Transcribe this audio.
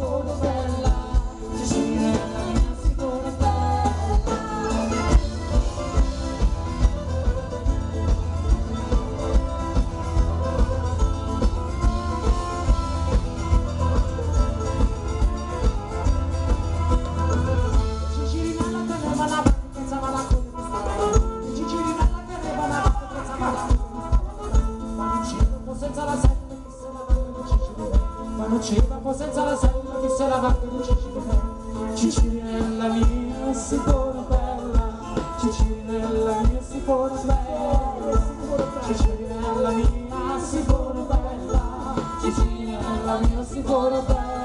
sicuro bella, Cecilinella mia sicuro bella. Non c'era po' senza la sella che se la vacca di Cecilinella, Cecilinella mia sicuro bella, Cecilinella mia sicuro bella, Cecilinella mia sicuro bella, Cecilinella mia sicuro bella.